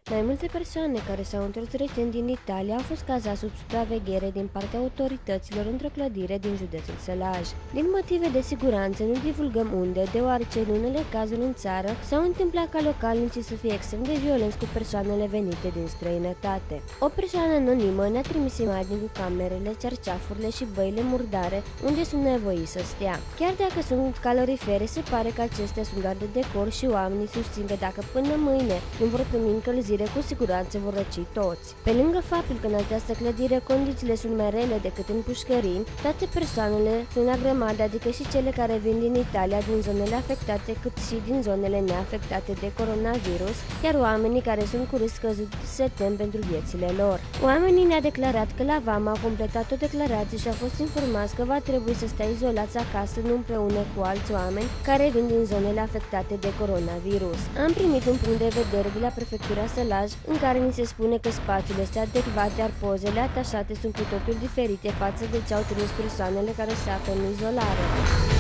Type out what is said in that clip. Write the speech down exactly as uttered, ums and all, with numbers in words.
Mai multe persoane care s-au întors recent din Italia au fost cazați sub supraveghere din partea autorităților într-o clădire din județul Sălaj. Din motive de siguranță nu divulgăm unde, deoarece în unele cazuri în țară s-au întâmplat ca localnicii să fie extrem de violenți cu persoanele venite din străinătate. O persoană anonimă ne-a trimis imagini cu camerele, cerceafurile și băile murdare unde sunt nevoiți să stea. Chiar dacă sunt calorifere, se pare că acestea sunt doar de decor și oamenii susțin că dacă până mâine nu vor primi încălzire, cu siguranță vor răci toți. Pe lângă faptul că în această clădire condițiile sunt mai rele decât în pușcărini, toate persoanele sunt la grămadă, adică și cele care vin din Italia, din zonele afectate, cât și din zonele neafectate de coronavirus, iar oamenii care sunt cu risc scăzut se tem pentru viețile lor. Oamenii ne-a declarat că la vamă au completat o declarație și au fost informați că va trebui să stea izolați acasă, nu împreună cu alți oameni care vin din zonele afectate de coronavirus. Am primit un punct de vedere de la prefectura Sălaj, în care ni se spune că spațiul este adecvat, iar pozele atașate sunt cu totul diferite față de ce au trimis persoanele care se află în izolare.